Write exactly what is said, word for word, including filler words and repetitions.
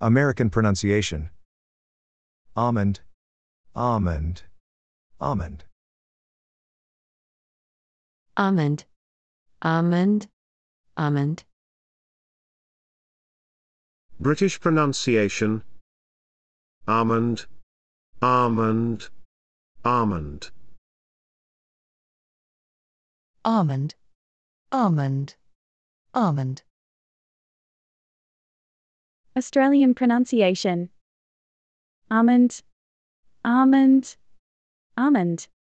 American pronunciation. Almond, almond, almond. Almond, almond, almond. British pronunciation. Almond, almond, almond. Almond, almond, almond. Australian pronunciation. Almond, almond, almond.